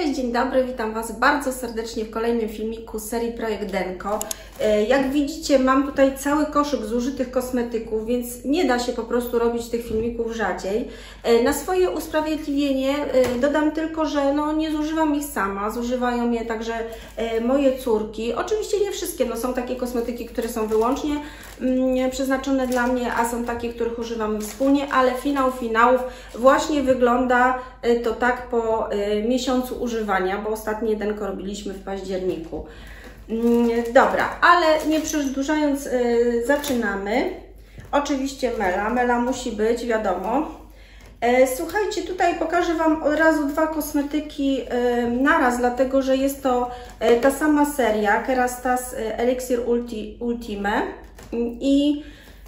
Cześć, dzień dobry, witam Was bardzo serdecznie w kolejnym filmiku z serii Projekt Denko. Jak widzicie, mam tutaj cały koszyk zużytych kosmetyków, więc nie da się po prostu robić tych filmików rzadziej. Na swoje usprawiedliwienie dodam tylko, że nie zużywam ich sama, zużywają je także moje córki. Oczywiście nie wszystkie, są takie kosmetyki, które są wyłącznie przeznaczone dla mnie, a są takie, których używam wspólnie, ale finał finałów właśnie wygląda to tak po miesiącu używania, bo ostatni Denko robiliśmy w październiku. Dobra, ale nie przedłużając, zaczynamy. Oczywiście mela musi być, wiadomo. Słuchajcie, tutaj pokażę Wam od razu dwa kosmetyki naraz, dlatego że jest to ta sama seria, Kerastase Elixir Ultime i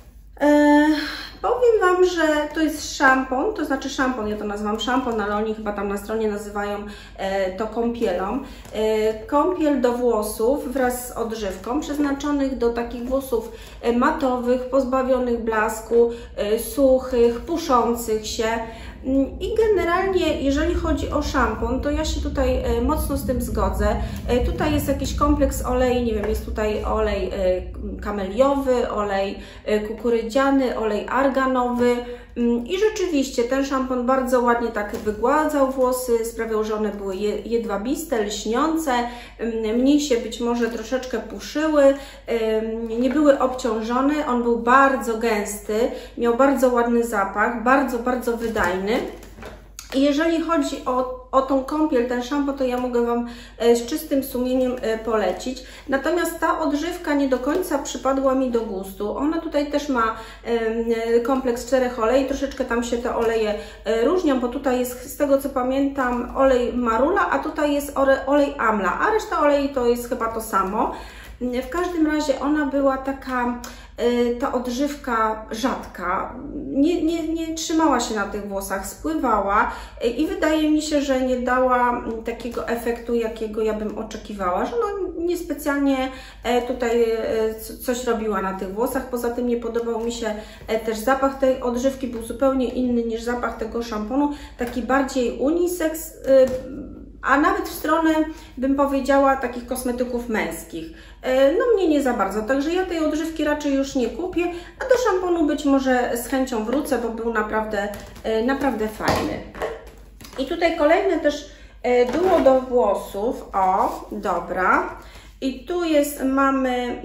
powiem Wam, że to jest szampon, to znaczy szampon, ja to nazywam szampon, ale oni chyba tam na stronie nazywają to kąpielą. Kąpiel do włosów wraz z odżywką, przeznaczonych do takich włosów matowych, pozbawionych blasku, suchych, puszących się. I generalnie, jeżeli chodzi o szampon, to ja się tutaj mocno z tym zgodzę. Tutaj jest jakiś kompleks olei, nie wiem, jest tutaj olej kameliowy, olej kukurydziany, olej arganowy. I rzeczywiście ten szampon bardzo ładnie tak wygładzał włosy, sprawiał, że one były jedwabiste, lśniące, mniej się być może troszeczkę puszyły, nie były obciążone, on był bardzo gęsty, miał bardzo ładny zapach, bardzo wydajny. I jeżeli chodzi o tą kąpiel, ten szampon, to ja mogę Wam z czystym sumieniem polecić. Natomiast ta odżywka nie do końca przypadła mi do gustu. Ona tutaj też ma kompleks 4 olei, troszeczkę tam się te oleje różnią, bo tutaj jest, z tego co pamiętam, olej marula, a tutaj jest olej amla, a reszta olei to jest chyba to samo. W każdym razie ona była taka, ta odżywka rzadka, nie trzymała się na tych włosach, spływała i wydaje mi się, że nie dała takiego efektu, jakiego ja bym oczekiwała, że niespecjalnie tutaj coś robiła na tych włosach. Poza tym nie podobał mi się też zapach tej odżywki, był zupełnie inny niż zapach tego szamponu, taki bardziej unisex, a nawet w stronę, bym powiedziała, takich kosmetyków męskich. Mnie nie za bardzo, także ja tej odżywki raczej już nie kupię, a do szamponu być może z chęcią wrócę, bo był naprawdę fajny. I tutaj kolejne też duo do włosów, o, dobra. I tu mamy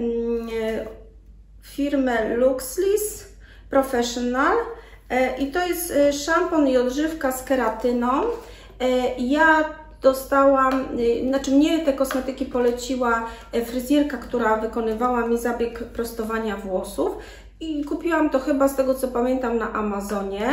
firmę Luxlis Professional i to jest szampon i odżywka z keratyną. Ja dostałam, mnie te kosmetyki poleciła fryzjerka, która wykonywała mi zabieg prostowania włosów i kupiłam to chyba, z tego co pamiętam, na Amazonie.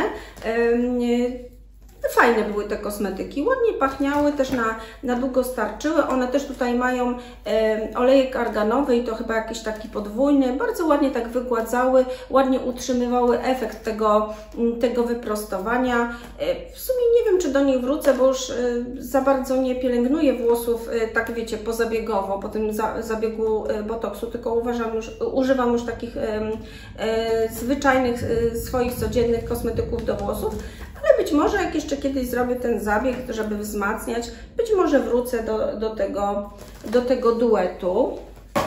Fajne były te kosmetyki, ładnie pachniały, też na długo starczyły. One też tutaj mają olejek arganowy i to chyba jakiś taki podwójny. Bardzo ładnie tak wygładzały, ładnie utrzymywały efekt tego wyprostowania. W sumie nie wiem, czy do nich wrócę, bo już za bardzo nie pielęgnuję włosów, tak wiecie, pozabiegowo, po tym zabiegu botoksu, tylko używam już takich zwyczajnych, swoich codziennych kosmetyków do włosów. Ale być może jak jeszcze kiedyś zrobię ten zabieg, żeby wzmacniać, być może wrócę do tego duetu.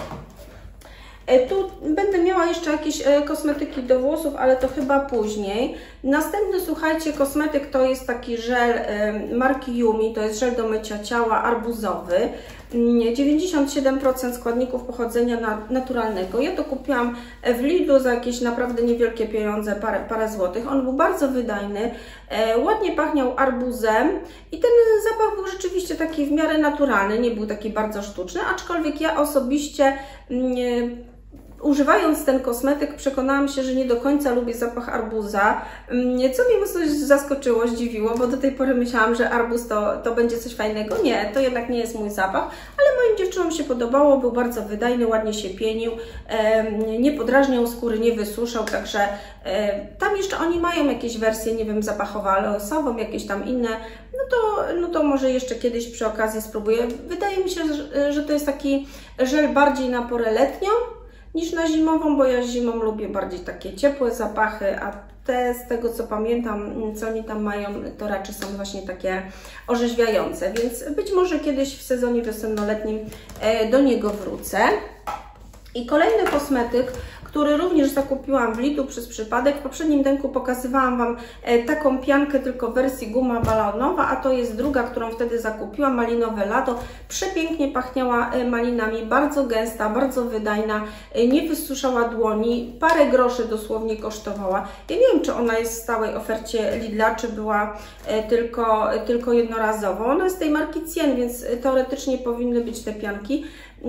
Tu będę miała jeszcze jakieś kosmetyki do włosów, ale to chyba później. Następny, słuchajcie, kosmetyk to jest taki żel marki Yumi, to jest żel do mycia ciała arbuzowy. 97% składników pochodzenia naturalnego. Ja to kupiłam w Lidlu za jakieś naprawdę niewielkie pieniądze, parę złotych. On był bardzo wydajny, ładnie pachniał arbuzem i ten zapach był rzeczywiście taki w miarę naturalny, nie był taki bardzo sztuczny, aczkolwiek ja osobiście używając ten kosmetyk przekonałam się, że nie do końca lubię zapach arbuza, co mnie mocno zaskoczyło, zdziwiło, bo do tej pory myślałam, że arbuz to będzie coś fajnego. Nie, to jednak nie jest mój zapach, ale moim dziewczynom się podobało, był bardzo wydajny, ładnie się pienił, nie podrażniał skóry, nie wysuszał, także tam jeszcze oni mają jakieś wersje, nie wiem, zapachowo-aleosową, jakieś tam inne, no to może jeszcze kiedyś przy okazji spróbuję. Wydaje mi się, że to jest taki żel bardziej na porę letnią niż na zimową, bo ja zimą lubię bardziej takie ciepłe zapachy, a te, z tego co pamiętam, co oni tam mają, to raczej są właśnie takie orzeźwiające, więc być może kiedyś w sezonie wiosennoletnim do niego wrócę. I kolejny kosmetyk, który również zakupiłam w Lidlu przez przypadek. W poprzednim denku pokazywałam Wam taką piankę, tylko w wersji guma balonowa, a to jest druga, którą wtedy zakupiłam, malinowe lato. Przepięknie pachniała malinami, bardzo gęsta, bardzo wydajna, nie wysuszała dłoni, parę groszy dosłownie kosztowała. Ja nie wiem, czy ona jest w stałej ofercie Lidla, czy była tylko jednorazowo. Ona jest tej marki Cien, więc teoretycznie powinny być te pianki.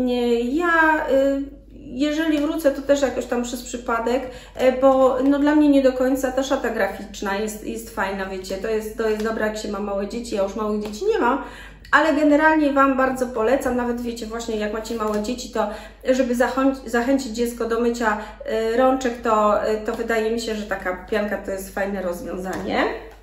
Jeżeli wrócę, to też jakoś tam przez przypadek, bo no dla mnie nie do końca ta szata graficzna jest fajna, wiecie, to jest dobre, jak się ma małe dzieci, ja już małych dzieci nie mam, ale generalnie Wam bardzo polecam, nawet wiecie, właśnie jak macie małe dzieci, to żeby zachęcić dziecko do mycia rączek, to wydaje mi się, że taka pianka to jest fajne rozwiązanie.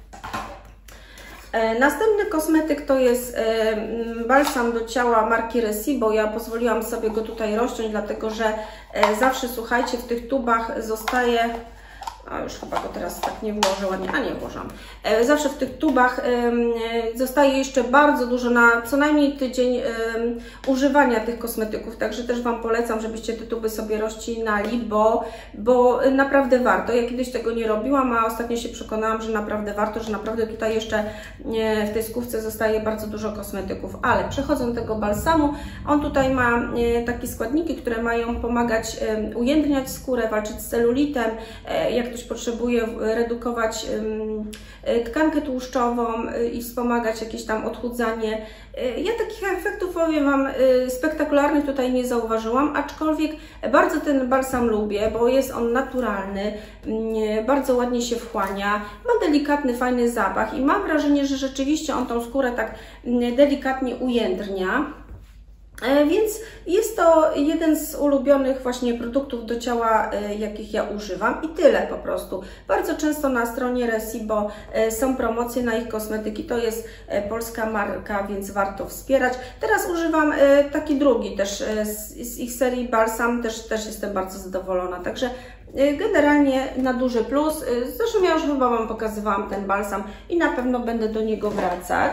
Następny kosmetyk to jest balsam do ciała marki Recibo. Ja pozwoliłam sobie go tutaj rozciąć, dlatego że zawsze, słuchajcie, w tych tubach zostaje... A już chyba go teraz tak nie włożę ładnie, a nie włożam. Zawsze w tych tubach zostaje jeszcze bardzo dużo, na co najmniej tydzień używania tych kosmetyków, także też Wam polecam, żebyście te tuby sobie rozcinali, bo naprawdę warto. Ja kiedyś tego nie robiłam, a ostatnio się przekonałam, że naprawdę warto, że naprawdę tutaj jeszcze w tej skówce zostaje bardzo dużo kosmetyków. Ale przechodząc do tego balsamu, on tutaj ma takie składniki, które mają pomagać ujędrniać skórę, walczyć z celulitem, jak ktoś potrzebuje redukować tkankę tłuszczową i wspomagać jakieś tam odchudzanie. Ja takich efektów, powiem Wam, spektakularnych tutaj nie zauważyłam, aczkolwiek bardzo ten balsam lubię, bo jest on naturalny, bardzo ładnie się wchłania, ma delikatny, fajny zapach i mam wrażenie, że rzeczywiście on tą skórę tak delikatnie ujędrnia. Więc jest to jeden z ulubionych właśnie produktów do ciała, jakich ja używam i tyle po prostu. Bardzo często na stronie Recibo są promocje na ich kosmetyki, to jest polska marka, więc warto wspierać. Teraz używam taki drugi też z ich serii balsam, też jestem bardzo zadowolona, także generalnie na duży plus. Zresztą ja już chyba Wam pokazywałam ten balsam i na pewno będę do niego wracać.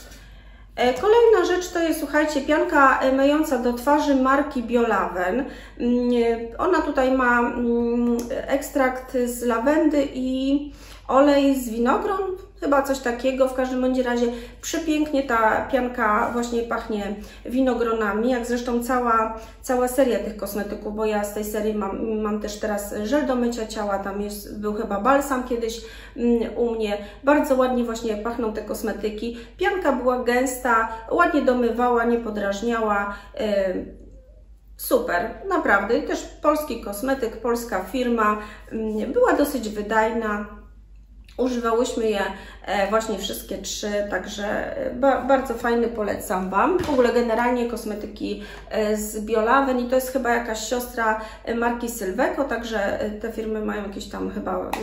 Kolejna rzecz to jest, słuchajcie, pianka myjąca do twarzy marki Biolaven. Ona tutaj ma ekstrakt z lawendy i olej z winogron, chyba coś takiego. W każdym bądź razie przepięknie ta pianka właśnie pachnie winogronami, jak zresztą cała seria tych kosmetyków, bo ja z tej serii mam też teraz żel do mycia ciała, tam był chyba balsam kiedyś u mnie. Bardzo ładnie właśnie pachną te kosmetyki. Pianka była gęsta, ładnie domywała, nie podrażniała. Super, naprawdę. I też polski kosmetyk, polska firma, była dosyć wydajna. Używałyśmy je właśnie wszystkie trzy, także bardzo fajny, polecam Wam. W ogóle generalnie kosmetyki z Biolaven i to jest chyba jakaś siostra marki Sylveco, także te firmy mają jakieś tam chyba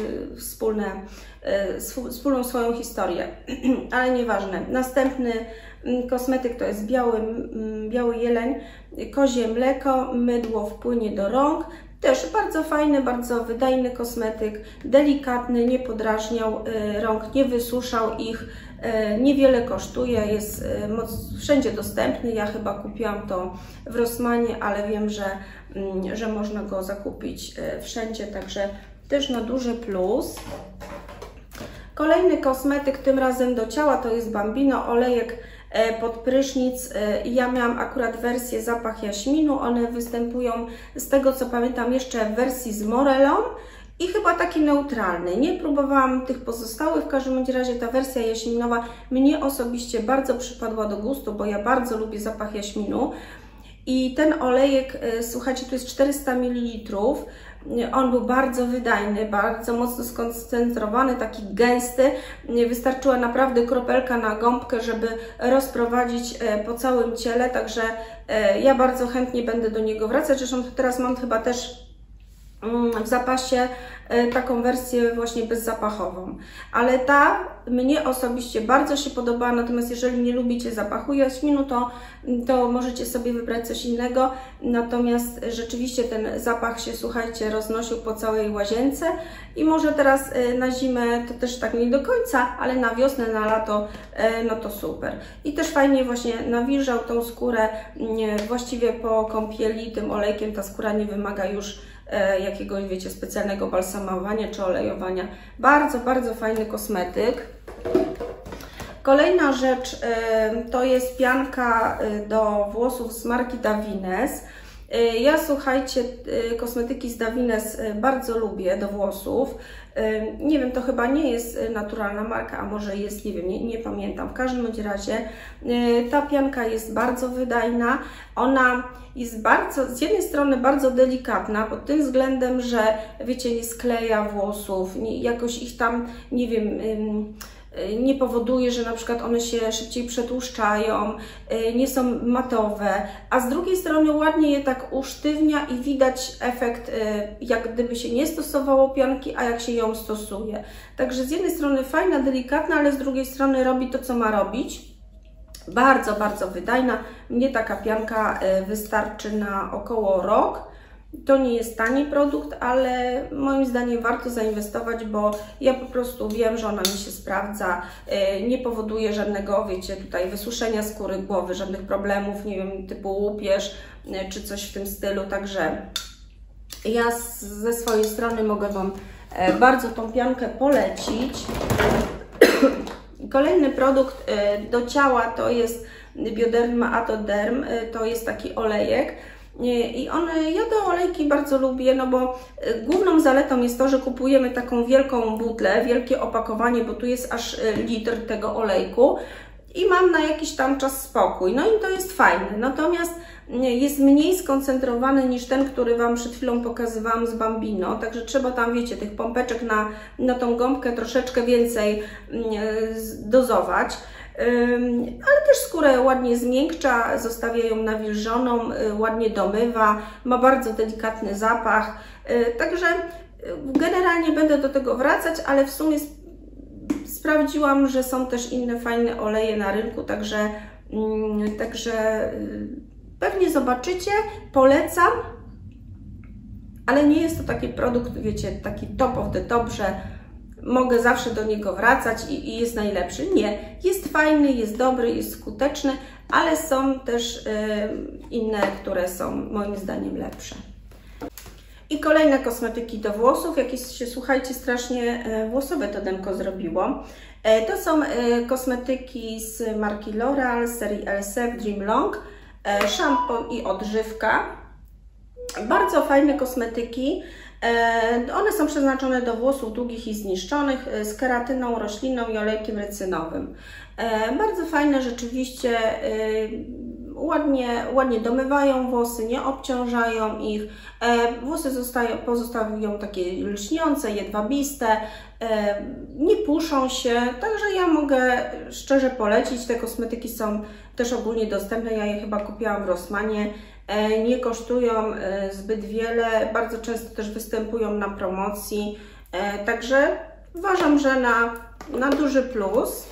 wspólną swoją historię, ale nieważne. Następny kosmetyk to jest biały jeleń, kozie mleko, mydło wpłynie do rąk. Też bardzo fajny, bardzo wydajny kosmetyk, delikatny, nie podrażniał rąk, nie wysuszał ich, niewiele kosztuje, jest wszędzie dostępny. Ja chyba kupiłam to w Rossmanie, ale wiem, że można go zakupić wszędzie, także też na duży plus. Kolejny kosmetyk, tym razem do ciała, to jest Bambino, olejek pod prysznic. Ja miałam akurat wersję zapach jaśminu, one występują z tego co pamiętam jeszcze w wersji z morelą i chyba taki neutralny. Nie próbowałam tych pozostałych, w każdym razie ta wersja jaśminowa mnie osobiście bardzo przypadła do gustu, bo ja bardzo lubię zapach jaśminu. I ten olejek, słuchajcie, tu jest 400 ml. On był bardzo wydajny, bardzo mocno skoncentrowany, taki gęsty. Wystarczyła naprawdę kropelka na gąbkę, żeby rozprowadzić po całym ciele, także ja bardzo chętnie będę do niego wracać. Zresztą teraz mam chyba też w zapasie taką wersję właśnie bezzapachową, ale ta mnie osobiście bardzo się podoba, natomiast jeżeli nie lubicie zapachu jaśminu, to możecie sobie wybrać coś innego, natomiast rzeczywiście ten zapach się, słuchajcie, roznosił po całej łazience i może teraz na zimę to też tak nie do końca, ale na wiosnę, na lato, no to super. I też fajnie właśnie nawilżał tą skórę, właściwie po kąpieli tym olejkiem ta skóra nie wymaga już jakiegoś, wiecie, specjalnego balsamowania czy olejowania. Bardzo, bardzo fajny kosmetyk. Kolejna rzecz to jest pianka do włosów z marki Davines. Ja, słuchajcie, kosmetyki z Davines bardzo lubię do włosów. Nie wiem, to chyba nie jest naturalna marka, a może jest, nie wiem, nie pamiętam. W każdym bądź razie ta pianka jest bardzo wydajna. Ona jest bardzo, z jednej strony bardzo delikatna pod tym względem, że wiecie, nie skleja włosów, jakoś ich tam, nie wiem, nie powoduje, że na przykład one się szybciej przetłuszczają, nie są matowe, a z drugiej strony ładnie je tak usztywnia i widać efekt, jak gdyby się nie stosowało pianki, a jak się ją stosuje. Także z jednej strony fajna, delikatna, ale z drugiej strony robi to, co ma robić. Bardzo, bardzo wydajna. Mnie taka pianka wystarczy na około rok. To nie jest tani produkt, ale moim zdaniem warto zainwestować, bo ja po prostu wiem, że ona mi się sprawdza, nie powoduje żadnego, wiecie, tutaj wysuszenia skóry głowy, żadnych problemów, nie wiem, typu łupież czy coś w tym stylu, także ja ze swojej strony mogę Wam bardzo tą piankę polecić. Kolejny produkt do ciała to jest Bioderma Atoderm, to jest taki olejek. I ja te olejki bardzo lubię, no bo główną zaletą jest to, że kupujemy taką wielką butlę, wielkie opakowanie, bo tu jest aż litr tego olejku i mam na jakiś tam czas spokój. No i to jest fajne, natomiast jest mniej skoncentrowany niż ten, który Wam przed chwilą pokazywałam z Bambino, także trzeba tam, wiecie, tych pompeczek na tą gąbkę troszeczkę więcej dozować. Ale też skórę ładnie zmiękcza, zostawia ją nawilżoną, ładnie domywa, ma bardzo delikatny zapach, także generalnie będę do tego wracać, ale w sumie sprawdziłam, że są też inne fajne oleje na rynku, także pewnie zobaczycie, polecam, ale nie jest to taki produkt, wiecie, taki top of the top, że mogę zawsze do niego wracać i jest najlepszy. Nie, jest fajny, jest dobry, jest skuteczny, ale są też inne, które są moim zdaniem lepsze. I kolejne kosmetyki do włosów, jakieś się, słuchajcie, strasznie włosowe to denko zrobiło. To są kosmetyki z marki L'Oreal, z serii LSF Dream Long, szampon i odżywka. Bardzo fajne kosmetyki. One są przeznaczone do włosów długich i zniszczonych z keratyną roślinną i olejkiem rycynowym. Bardzo fajne rzeczywiście, ładnie domywają włosy, nie obciążają ich. Włosy pozostawią takie lśniące, jedwabiste, nie puszą się, także ja mogę szczerze polecić. Te kosmetyki są też ogólnie dostępne, ja je chyba kupiłam w Rossmanie. Nie kosztują zbyt wiele, bardzo często też występują na promocji, także uważam, że na duży plus.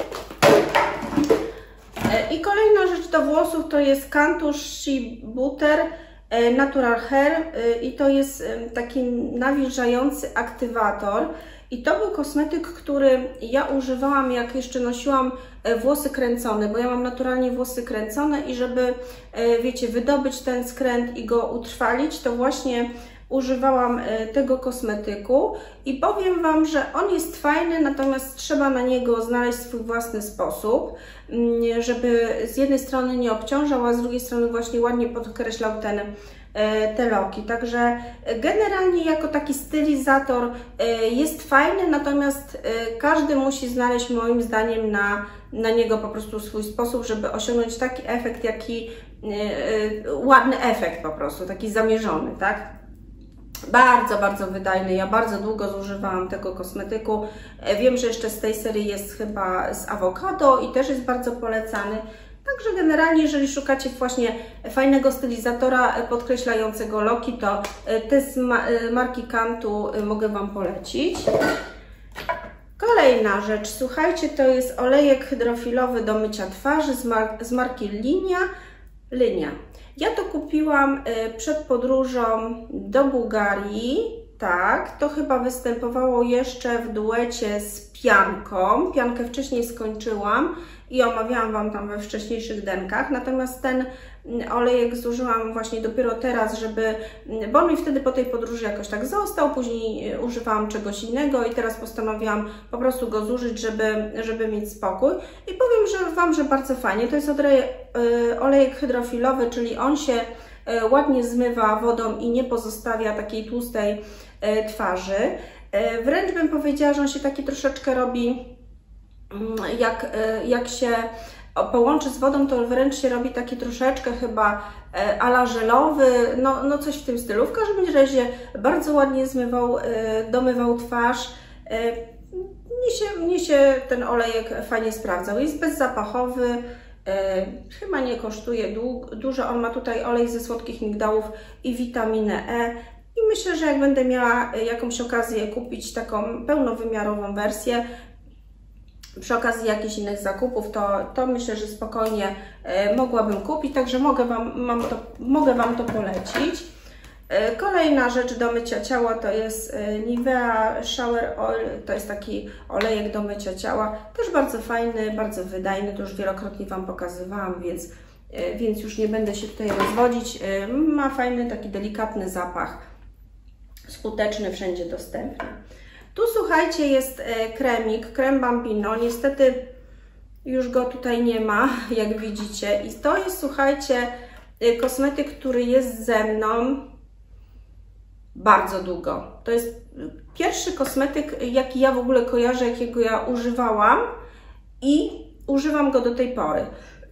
I kolejna rzecz do włosów to jest Cantu Shea Butter Natural Hair i to jest taki nawilżający aktywator. I to był kosmetyk, który ja używałam, jak jeszcze nosiłam włosy kręcone, bo ja mam naturalnie włosy kręcone i żeby, wiecie, wydobyć ten skręt i go utrwalić, to właśnie używałam tego kosmetyku i powiem Wam, że on jest fajny, natomiast trzeba na niego znaleźć swój własny sposób, żeby z jednej strony nie obciążał, a z drugiej strony właśnie ładnie podkreślał te loki. Także generalnie jako taki stylizator jest fajny, natomiast każdy musi znaleźć moim zdaniem na niego po prostu swój sposób, żeby osiągnąć taki efekt, jaki ładny efekt po prostu, taki zamierzony, tak? Bardzo, bardzo wydajny. Ja bardzo długo zużywałam tego kosmetyku. Wiem, że jeszcze z tej serii jest chyba z awokado i też jest bardzo polecany. Także generalnie, jeżeli szukacie właśnie fajnego stylizatora podkreślającego loki, to te z marki Cantu mogę Wam polecić. Kolejna rzecz, słuchajcie, to jest olejek hydrofilowy do mycia twarzy z marki Lynia. Ja to kupiłam przed podróżą do Bułgarii. Tak, to chyba występowało jeszcze w duecie z pianką. Piankę wcześniej skończyłam i omawiałam Wam tam we wcześniejszych denkach. Natomiast ten olejek zużyłam właśnie dopiero teraz, bo on mi wtedy po tej podróży jakoś tak został. Później używałam czegoś innego i teraz postanowiłam po prostu go zużyć, żeby mieć spokój. I powiem Wam, że bardzo fajnie. To jest olejek hydrofilowy, czyli on się ładnie zmywa wodą i nie pozostawia takiej tłustej twarzy. Wręcz bym powiedziała, że on się taki troszeczkę robi, jak się połączy z wodą, to wręcz się robi taki troszeczkę chyba a la żelowy, no coś w tym stylu. W każdym razie bardzo ładnie domywał twarz. Mnie się ten olejek fajnie sprawdzał. Jest bezzapachowy. Chyba nie kosztuje dużo. On ma tutaj olej ze słodkich migdałów i witaminę E. I myślę, że jak będę miała jakąś okazję kupić taką pełnowymiarową wersję, przy okazji jakichś innych zakupów, to myślę, że spokojnie mogłabym kupić. Także mogę Wam to polecić. Kolejna rzecz do mycia ciała to jest Nivea Shower Oil. To jest taki olejek do mycia ciała. Też bardzo fajny, bardzo wydajny. To już wielokrotnie Wam pokazywałam, więc już nie będę się tutaj rozwodzić. Ma fajny, taki delikatny zapach. Skuteczny, wszędzie dostępny. Tu słuchajcie, jest krem Bambino. Niestety już go tutaj nie ma, jak widzicie. I to jest, słuchajcie, kosmetyk, który jest ze mną bardzo długo. To jest pierwszy kosmetyk, jaki ja w ogóle kojarzę, jakiego ja używałam i używam go do tej pory.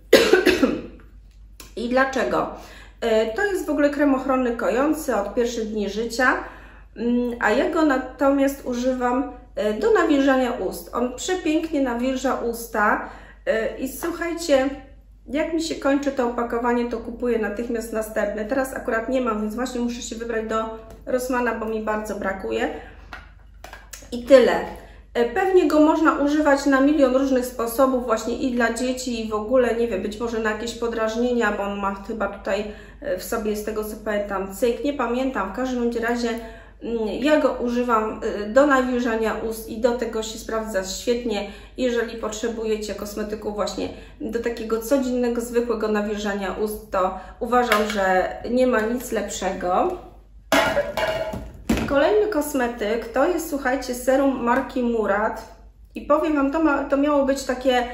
I dlaczego? To jest w ogóle krem ochronny kojący od pierwszych dni życia, a ja go natomiast używam do nawilżania ust. On przepięknie nawilża usta i słuchajcie, jak mi się kończy to opakowanie, to kupuję natychmiast następne. Teraz akurat nie mam, więc właśnie muszę się wybrać do Rossmana, bo mi bardzo brakuje. I tyle. Pewnie go można używać na milion różnych sposobów, właśnie i dla dzieci, i w ogóle, nie wiem, być może na jakieś podrażnienia, bo on ma chyba tutaj w sobie, z tego co pamiętam, cyk, nie pamiętam. W każdym razie ja go używam do nawilżania ust i do tego się sprawdza świetnie. Jeżeli potrzebujecie kosmetyku właśnie do takiego codziennego, zwykłego nawilżania ust, to uważam, że nie ma nic lepszego. Kolejny kosmetyk to jest, słuchajcie, serum marki Murad i powiem Wam, to miało być takie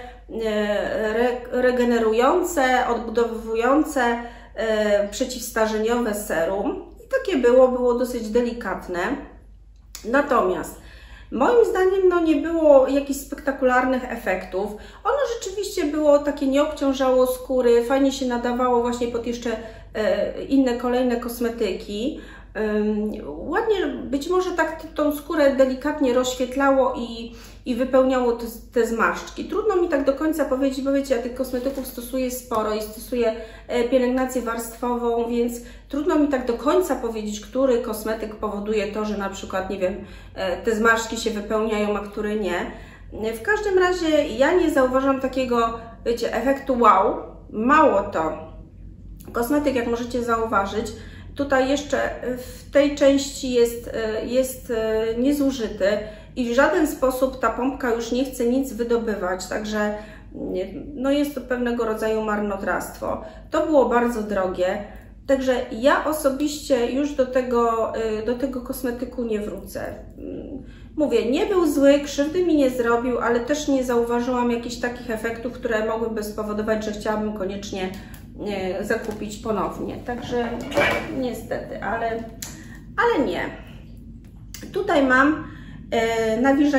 regenerujące, odbudowujące, przeciwstarzeniowe serum. Takie było dosyć delikatne, natomiast moim zdaniem nie było jakichś spektakularnych efektów. Ono rzeczywiście było takie, nie obciążało skóry, fajnie się nadawało właśnie pod jeszcze inne kolejne kosmetyki. Ładnie, być może tak tą skórę delikatnie rozświetlało i wypełniało te zmarszczki. Trudno mi tak do końca powiedzieć, bo wiecie, ja tych kosmetyków stosuję sporo i stosuję pielęgnację warstwową, więc trudno mi tak do końca powiedzieć, który kosmetyk powoduje to, że na przykład, nie wiem, te zmarszczki się wypełniają, a który nie. W każdym razie ja nie zauważam takiego, wiecie, efektu wow. Mało to, kosmetyk, jak możecie zauważyć, tutaj jeszcze w tej części jest niezużyty i w żaden sposób ta pompka już nie chce nic wydobywać, także no jest to pewnego rodzaju marnotrawstwo. To było bardzo drogie, także ja osobiście już do tego kosmetyku nie wrócę. Mówię, nie był zły, krzywdy mi nie zrobił, ale też nie zauważyłam jakichś takich efektów, które mogłyby spowodować, że chciałabym koniecznie zakupić ponownie. Także niestety, ale nie. Tutaj mam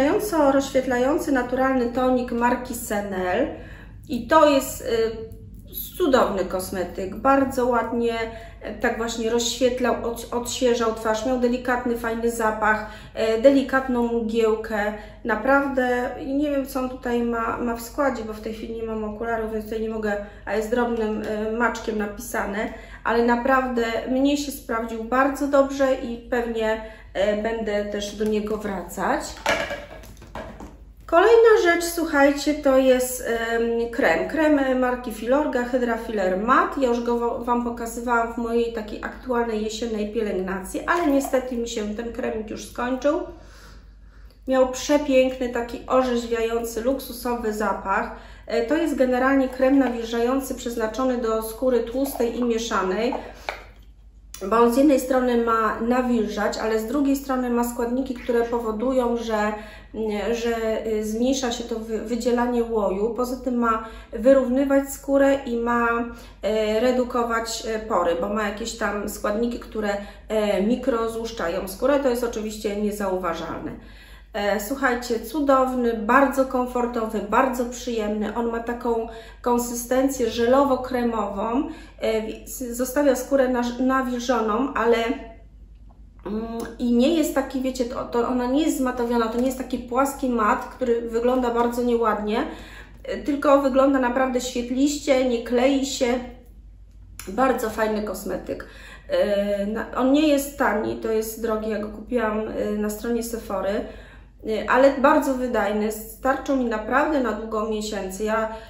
nawilżająco rozświetlający naturalny tonik marki Senel i to jest Cudowny kosmetyk, bardzo ładnie tak właśnie rozświetlał, odświeżał twarz, miał delikatny, fajny zapach, delikatną mgiełkę. Naprawdę nie wiem, co on tutaj ma w składzie, bo w tej chwili nie mam okularów, więc tutaj nie mogę, a jest drobnym maczkiem napisane, ale naprawdę mnie się sprawdził bardzo dobrze i pewnie będę też do niego wracać. Kolejna rzecz, słuchajcie, to jest krem marki Filorga Hydra Filler Matte. Ja już go Wam pokazywałam w mojej takiej aktualnej jesiennej pielęgnacji, ale niestety mi się ten kremik już skończył. Miał przepiękny, taki orzeźwiający, luksusowy zapach. To jest generalnie krem nawilżający przeznaczony do skóry tłustej i mieszanej, bo on z jednej strony ma nawilżać, ale z drugiej strony ma składniki, które powodują, że zmniejsza się to wydzielanie łoju. Poza tym ma wyrównywać skórę i ma redukować pory, bo ma jakieś tam składniki, które mikrozłuszczają skórę. To jest oczywiście niezauważalne. Słuchajcie, cudowny, bardzo komfortowy, bardzo przyjemny. On ma taką konsystencję żelowo-kremową, zostawia skórę nawilżoną, ale i nie jest taki, wiecie, ona nie jest zmatowiona, to nie jest taki płaski mat, który wygląda bardzo nieładnie, tylko wygląda naprawdę świetliście, nie klei się. Bardzo fajny kosmetyk. On nie jest tani, to jest drogi, ja go kupiłam na stronie Sephory, ale bardzo wydajny, starczą mi naprawdę na długą miesięcy.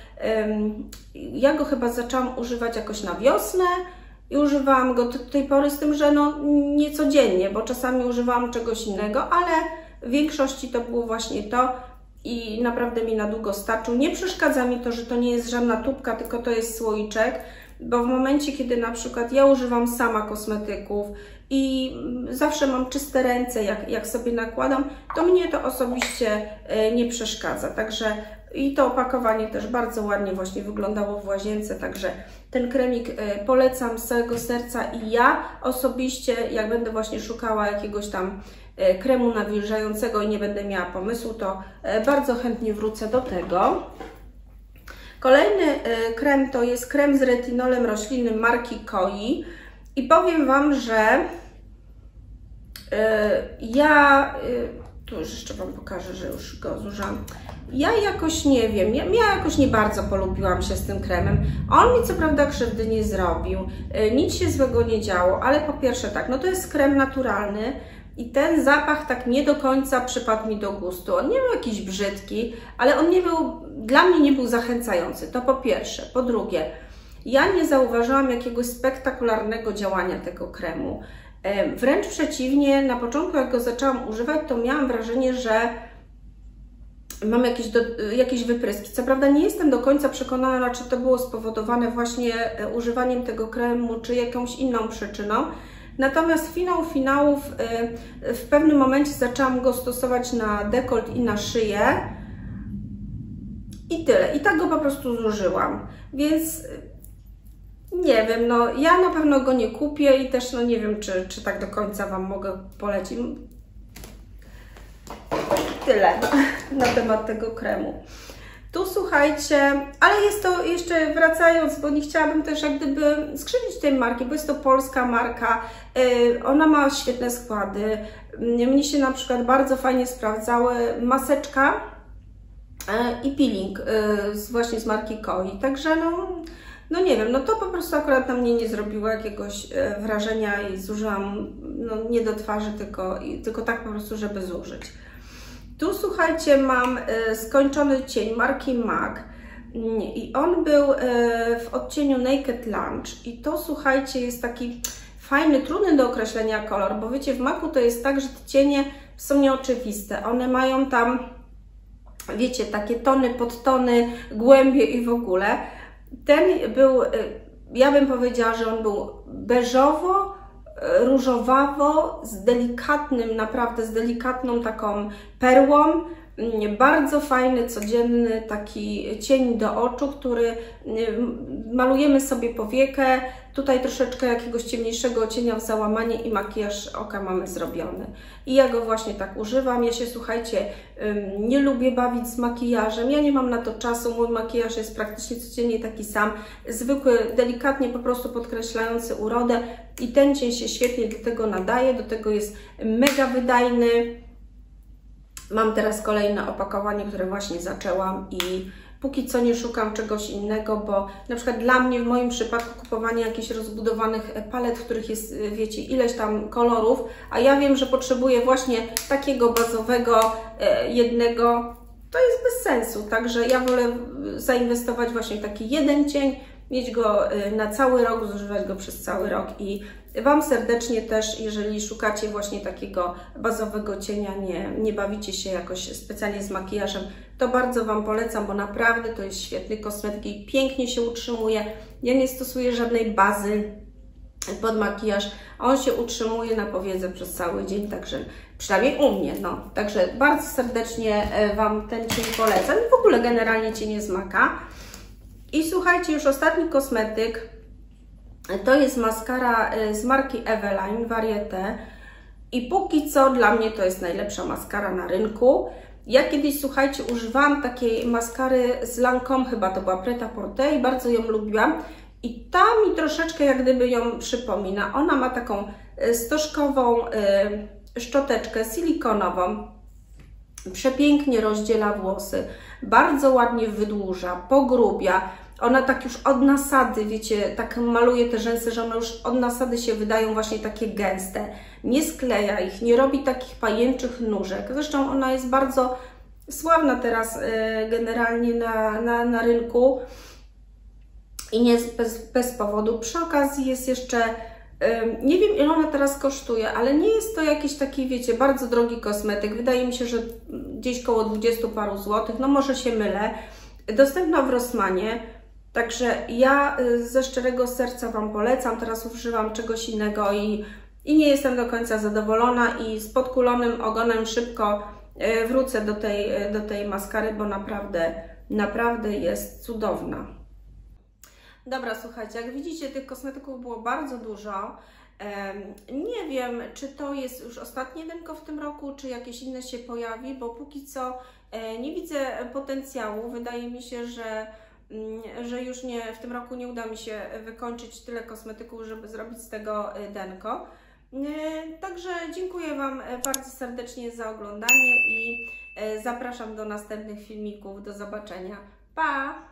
Ja go chyba zaczęłam używać jakoś na wiosnę i używałam go do tej pory, z tym, że no nie codziennie, bo czasami używałam czegoś innego, ale w większości to było właśnie to i naprawdę mi na długo starczył. Nie przeszkadza mi to, że to nie jest żadna tubka, tylko to jest słoiczek, bo w momencie, kiedy na przykład ja używam sama kosmetyków i zawsze mam czyste ręce, jak sobie nakładam, to mnie to osobiście nie przeszkadza. Także i to opakowanie też bardzo ładnie właśnie wyglądało w łazience, także ten kremik polecam z całego serca i ja osobiście, jak będę właśnie szukała jakiegoś tam kremu nawilżającego i nie będę miała pomysłu, to bardzo chętnie wrócę do tego. Kolejny krem to jest krem z retinolem roślinnym marki Koi i powiem Wam, że tu już jeszcze Wam pokażę, że już go zużyłam. Ja jakoś nie wiem, ja jakoś nie bardzo polubiłam się z tym kremem. On mi co prawda krzywdy nie zrobił, nic się złego nie działo, ale po pierwsze tak, no to jest krem naturalny i ten zapach tak nie do końca przypadł mi do gustu. On nie był jakiś brzydki, ale on nie był, dla mnie nie był zachęcający, to po pierwsze. Po drugie, ja nie zauważyłam jakiegoś spektakularnego działania tego kremu. Wręcz przeciwnie, na początku jak go zaczęłam używać, to miałam wrażenie, że mam jakieś wypryski. Co prawda nie jestem do końca przekonana, czy to było spowodowane właśnie używaniem tego kremu, czy jakąś inną przyczyną. Natomiast finał finałów w pewnym momencie zaczęłam go stosować na dekolt i na szyję i tyle. I tak go po prostu zużyłam. Więc nie wiem, no ja na pewno go nie kupię i też no nie wiem, czy tak do końca Wam mogę polecić. Tyle na temat tego kremu. Tu słuchajcie, ale jest to jeszcze wracając, bo nie chciałabym też jak gdyby skrzywdzić tej marki, bo jest to polska marka, ona ma świetne składy. Mnie się na przykład bardzo fajnie sprawdzały maseczka i peeling właśnie z marki Koi, także no nie wiem, no to po prostu akurat na mnie nie zrobiło jakiegoś wrażenia i zużyłam no nie do twarzy, tylko tak po prostu, żeby zużyć. Tu słuchajcie, mam skończony cień marki MAC i on był w odcieniu Naked Lunch i to słuchajcie jest taki fajny, trudny do określenia kolor, bo wiecie w MAC-u to jest tak, że te cienie są nieoczywiste, one mają tam wiecie takie tony, podtony, głębie i w ogóle. Ten był, ja bym powiedziała, że on był beżowo, różowawo, z delikatnym, naprawdę z delikatną taką perłą. Bardzo fajny, codzienny taki cień do oczu, który malujemy sobie powiekę. Tutaj troszeczkę jakiegoś ciemniejszego cienia w załamanie i makijaż oka mamy zrobiony. I ja go właśnie tak używam. Ja się, słuchajcie, nie lubię bawić z makijażem. Ja nie mam na to czasu. Mój makijaż jest praktycznie codziennie taki sam. Zwykły, delikatnie po prostu podkreślający urodę. I ten cień się świetnie do tego nadaje. Do tego jest mega wydajny. Mam teraz kolejne opakowanie, które właśnie zaczęłam i póki co nie szukam czegoś innego, bo na przykład dla mnie w moim przypadku kupowanie jakichś rozbudowanych palet, w których jest, wiecie, ileś tam kolorów, a ja wiem, że potrzebuję właśnie takiego bazowego jednego, to jest bez sensu. Także ja wolę zainwestować właśnie w taki jeden cień, mieć go na cały rok, zużywać go przez cały rok i Wam serdecznie też, jeżeli szukacie właśnie takiego bazowego cienia, nie bawicie się jakoś specjalnie z makijażem, to bardzo Wam polecam, bo naprawdę to jest świetny kosmetyk i pięknie się utrzymuje. Ja nie stosuję żadnej bazy pod makijaż, on się utrzymuje na powiece przez cały dzień, także przynajmniej u mnie, no. Także bardzo serdecznie Wam ten cień polecam i w ogóle generalnie cienie z Maka. I słuchajcie, już ostatni kosmetyk. To jest maskara z marki Eveline Varieté i póki co dla mnie to jest najlepsza maskara na rynku. Ja kiedyś, słuchajcie, używałam takiej maskary z Lancome, chyba to była Pret-a-Porter i bardzo ją lubiłam. I ta mi troszeczkę jak gdyby ją przypomina. Ona ma taką stożkową szczoteczkę silikonową. Przepięknie rozdziela włosy, bardzo ładnie wydłuża, pogrubia. Ona tak już od nasady, wiecie, tak maluje te rzęsy, że one już od nasady się wydają właśnie takie gęste. Nie skleja ich, nie robi takich pajęczych nóżek. Zresztą ona jest bardzo sławna teraz generalnie na rynku i nie jest bez powodu. Przy okazji jest jeszcze, nie wiem ile ona teraz kosztuje, ale nie jest to jakiś taki, wiecie, bardzo drogi kosmetyk. Wydaje mi się, że gdzieś koło 20 paru złotych, no może się mylę. Dostępna w Rossmanie. Także ja ze szczerego serca Wam polecam, teraz używam czegoś innego i nie jestem do końca zadowolona i z podkulonym ogonem szybko wrócę do tej maskary, bo naprawdę jest cudowna. Dobra, słuchajcie, jak widzicie, tych kosmetyków było bardzo dużo. Nie wiem, czy to jest już ostatnie denko w tym roku, czy jakieś inne się pojawi, bo póki co nie widzę potencjału. Wydaje mi się, że już w tym roku nie uda mi się wykończyć tyle kosmetyków, żeby zrobić z tego denko. Także dziękuję Wam bardzo serdecznie za oglądanie i zapraszam do następnych filmików. Do zobaczenia. Pa!